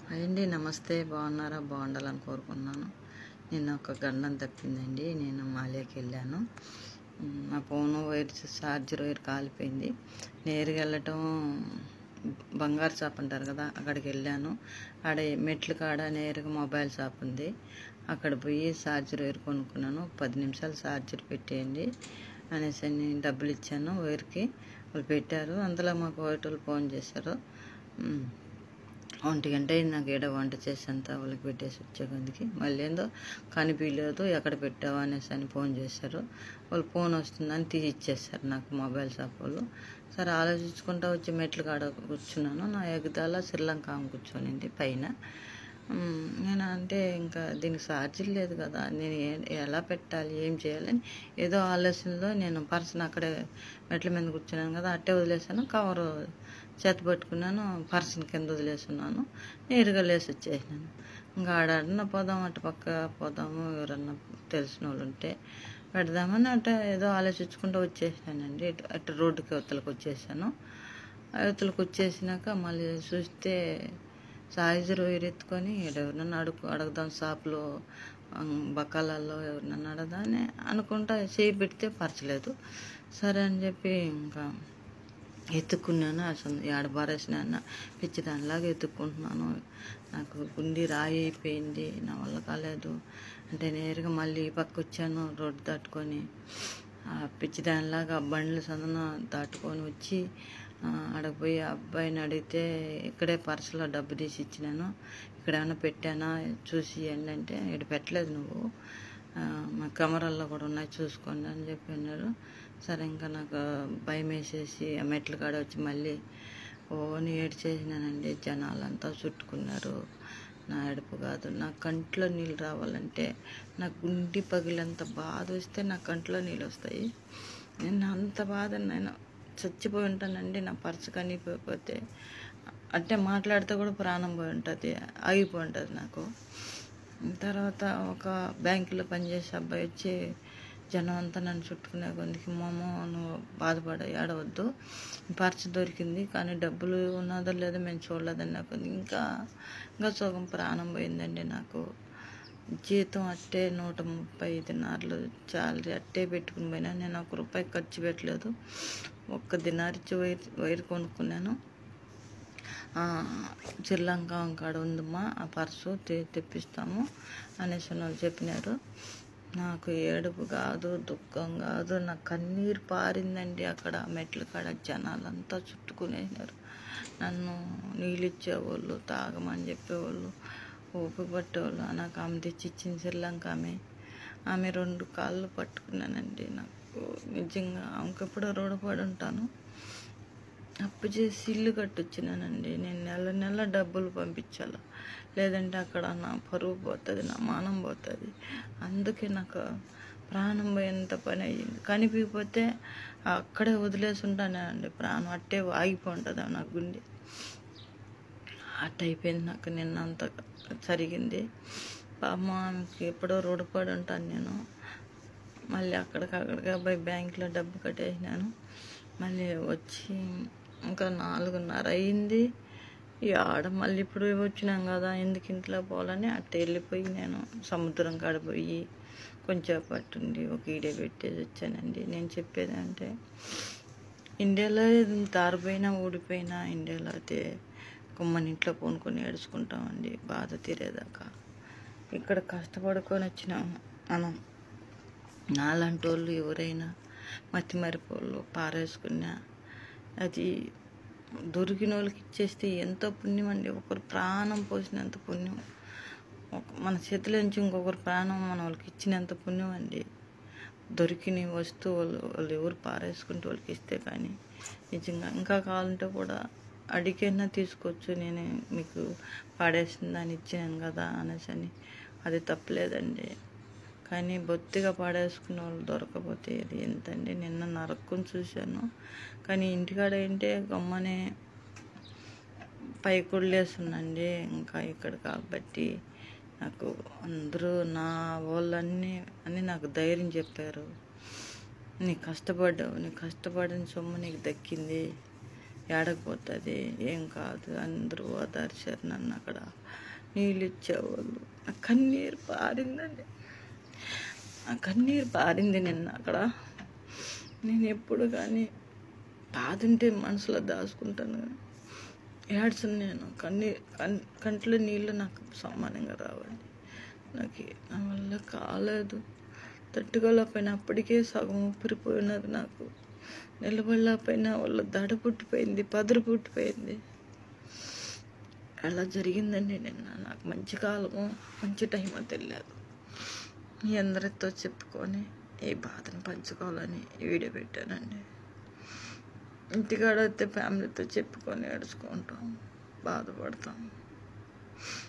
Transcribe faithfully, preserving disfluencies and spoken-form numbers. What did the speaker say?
అండి నమస్తే. బాగున్నారా? బాగుండాలని కోరుకున్నాను. నిన్న ఒక గండం తప్పిందండి. నేను మాలేకి వెళ్ళాను. నా ఫోను వైర్ ఛార్జర్ వైర్ కాలిపోయింది. నేరుగా వెళ్ళటం బంగారు షాప్ అంటారు కదా, అక్కడికి వెళ్ళాను. ఆడ మెట్ల కాడ నేరుగా మొబైల్ షాప్ ఉంది. అక్కడ పోయి ఛార్జర్ వైర్ కొనుక్కున్నాను. పది నిమిషాలు ఛార్జర్ పెట్టేయండి అనేసి అని డబ్బులు ఇచ్చాను. వైర్కి వాళ్ళు పెట్టారు. అందులో మాకు హోటల్ ఫోన్ చేశారు. ఒంటి గంట అయింది నాకు ఏడో వంట చేసేంత వాళ్ళకి పెట్టేసి వచ్చే కొద్దికి మళ్ళీ ఏందో కనిపించలేదు, ఎక్కడ పెట్టావు అనేసి అని ఫోన్ చేశారు. వాళ్ళు ఫోన్ వస్తుందని తీసి ఇచ్చేస్తారు నాకు మొబైల్ షాప్ వాళ్ళు. సరే ఆలోచించుకుంటూ వచ్చి మెట్లు కాడ కూర్చున్నాను. నా ఎగదాల శ్రీలంక ఆమె కూర్చొనింది పైన. నేను అంటే ఇంకా దీనికి ఛార్జీలు లేదు కదా, నేను ఎలా పెట్టాలి, ఏం చేయాలని ఏదో ఆలోచనలో నేను పర్సన్ అక్కడే మెట్ల మీద కూర్చున్నాను కదా, అట్టే వదిలేసాను. కవరు చేత పట్టుకున్నాను, పర్సన్ కింద వదిలేస్తున్నాను. నేరుగా లేసి వచ్చేసినాను. ఇంకా ఆడాడన్నా పోదాం, అటు పక్క పోదాము, ఎవరన్నా తెలిసిన వాళ్ళు ఉంటే పెడదామని అట్ట ఏదో ఆలోచించుకుంటూ వచ్చేసానండి. ఇటు అటు రోడ్డుకి అవతలకు వచ్చేసాను. అవతలకు వచ్చేసినాక మళ్ళీ చూస్తే ఛార్జర్ వైర్ ఎత్తుకొని ఎవరినన్నా అడుగు అడగదాం షాప్లో బకాలలో ఎవరినన్నా అడగదాని అనుకుంటా చేయి పెడితే పరచలేదు. సరే అని చెప్పి ఇంకా ఎత్తుక్కున్నాను. అసలు ఏడ బారేసిన పిచ్చి దానిలాగా ఎత్తుక్కుంటున్నాను. నాకు గుండి రాయి అయిపోయింది, నా వల్ల కాలేదు. అంటే నేరుగా మళ్ళీ ఈ పక్క వచ్చాను రోడ్డు దాటుకొని. ఆ పిచ్చి దానిలాగా బండ్లు సందన దాటుకొని వచ్చి అడగపోయి అబ్బాయిని అడిగితే ఇక్కడే పర్సులో డబ్బు తీసి ఇచ్చినాను, ఇక్కడ ఏమైనా పెట్టానా చూసి ఏంటంటే ఇక్కడ పెట్టలేదు, నువ్వు మా కెమెరాల్లో కూడా ఉన్నాయి చూసుకోండి అని చెప్పి అన్నారు. సరే ఇంకా నాకు భయం వేసేసి ఆ మెట్ల కాడ వచ్చి మళ్ళీ ఓని ఏడ్చేసినానండి. జనాలంతా చుట్టుకున్నారు. నా ఏడుపు కాదు, నా కంట్లో నీళ్ళు రావాలంటే నా గుండి పగిలంత బాధ వస్తే నా కంట్లో నీళ్ళు వస్తాయి. నేను అంత బాధ నేను చచ్చిపోయి ఉంటానండి. నా పర్సు కనిపోతే అంటే మాట్లాడితే కూడా ప్రాణం పోయి ఉంటుంది, ఆగిపోయి ఉంటుంది నాకు. తర్వాత ఒక బ్యాంకులో పనిచేసే అబ్బాయి వచ్చి జనం అంతా నన్ను చుట్టుకునే కొద్దికి మమ్మ నువ్వు బాధపడ ఏడవద్దు, పర్సు దొరికింది కానీ డబ్బులు ఉన్నదో లేదో మేము చూడలేదని నాకు ఇంకా ఇంకా సగం ప్రాణం పోయిందండి. నాకు జీతం అట్టే నూట ముప్పై ఐదు నార్లు చాలరీ అట్టే పెట్టుకుని పోయినా. నేను ఒక రూపాయి ఖర్చు పెట్టలేదు. ఒక్క దినారిచ్చి వైర్ వైర్ కొనుక్కున్నాను. శ్రీలంక కాడ ఉందమ్మా ఆ పర్సు తె తెప్పిస్తాము అనేసి వాళ్ళు చెప్పినారు. నాకు ఏడుపు కాదు, దుఃఖం కాదు, నా కన్నీరు పారిందండి. అక్కడ మెట్ల కాడ జనాలంతా చుట్టుకునేసినారు. నన్ను నీళ్ళు ఇచ్చేవాళ్ళు, తాగమని చెప్పేవాళ్ళు, ఊపి పట్టేవాళ్ళు. నాకు ఆమె తెచ్చి ఇచ్చింది శ్రీలంక ఆమె. ఆమె రెండు కాళ్ళు పట్టుకున్నానండి. నాకు నిజంగా ఆమెకెప్పుడో రుణపడి ఉంటాను. అప్పు చేసి ఇల్లు కట్టొచ్చినానండి. నేను నెల నెల డబ్బులు పంపించాలి, లేదంటే అక్కడ నా పరువు పోతుంది, నా మానం పోతుంది. అందుకే నాకు ప్రాణం పోయేంత పని అయ్యింది. కనిపించకపోతే అక్కడే వదిలేసి ఉంటానండి. ప్రాణం అట్టే ఆగిపోతుంది నా గుండె. అట్ట అయిపోయింది నాకు. నిన్న అంత జరిగింది. పాపం ఆమెకి ఎప్పుడో రుణపడి ఉంటాను నేను. మళ్ళీ అక్కడికక్కడికి పోయి బ్యాంకులో డబ్బు కట్టేసినాను. మళ్ళీ వచ్చి ఇంకా నాలుగున్నర అయింది. ఈ ఆడ మళ్ళీ ఇప్పుడు వచ్చినాం కదా, ఎందుకు ఇంట్లో పోవాలని అట్ట వెళ్ళిపోయి నేను సముద్రం కాడ పోయి కొంచెం పట్టుండి ఒక ఈడే పెట్టేసి వచ్చానండి. నేను చెప్పేది అంటే ఇండియాలో తారిపోయినా ఊడిపోయినా ఇండియాలో అయితే కుమ్మని ఇంట్లో కొనుక్కొని ఏడుచుకుంటామండి బాధ తీరేదాకా. ఇక్కడ కష్టపడుకొని వచ్చినాము మనం. నాలాంటి వాళ్ళు ఎవరైనా మతి మరిపోళ్ళు పారేసుకున్నా అది దొరికిన వాళ్ళకి ఇచ్చేస్తే ఎంతో పుణ్యం అండి. ఒకరు ప్రాణం పోసినంత పుణ్యం, మన చేతిలో నుంచి ఇంకొకరు ప్రాణం మన వాళ్ళకి ఇచ్చినంత పుణ్యం అండి. దొరికిన వస్తువులు వాళ్ళు ఎవరు పారేసుకుంటే వాళ్ళకి ఇస్తే కానీ నిజంగా ఇంకా కావాలంటే కూడా అడిగైనా తీసుకోవచ్చు. నేను మీకు పాడేసిన దాన్ని ఇచ్చాను కదా అనేసి అని, అది తప్పలేదండి. కానీ బొత్తిగా పాడేసుకున్న వాళ్ళు దొరకపోతే అది ఎంతండి. నిన్న నరక్కుని చూశాను. కానీ ఇంటికాడ ఏంటే గమ్మనే పైకుళ్ళేస్తుందండి. ఇంకా ఇక్కడ కాబట్టి నాకు అందరూ నా వాళ్ళన్నీ అని నాకు ధైర్యం చెప్పారు. నీ కష్టపడ్డావు, నీ కష్టపడిన సొమ్ము నీకు దక్కింది, ఏడకపోతుంది, ఏం కాదు అందరూ ఓదార్చారు నన్ను. అక్కడ నీళ్ళు ఇచ్చేవాళ్ళు. నా కన్నీరు పారిందండి, నా కన్నీరు పారింది నిన్న అక్కడ. నేను ఎప్పుడు కానీ బాధ ఉంటే మనసులో దాచుకుంటాను, కానీ ఏడ్చను నేను. కన్నీ కన్ కంట్లో నీళ్ళు నాకు సమానంగా రావాలి. నాకు నా వల్ల కాలేదు, తట్టుకోలేకపోయినా. అప్పటికే సగం ఊపిరిపోయినది నాకు. నిలబడలేకపోయినా వాళ్ళ దడ పుట్టిపోయింది, పదురు పుట్టిపోయింది. అలా జరిగిందండి నిన్న. నాకు మంచి కాలము మంచి టైమో తెలియదు. మీ అందరితో చెప్పుకొని ఈ బాధను పంచుకోవాలని వీడియో పెట్టానండి. ఇంటికాడ అయితే ఫ్యామిలీతో చెప్పుకొని ఏడుచుకుంటాం, బాధపడతాం.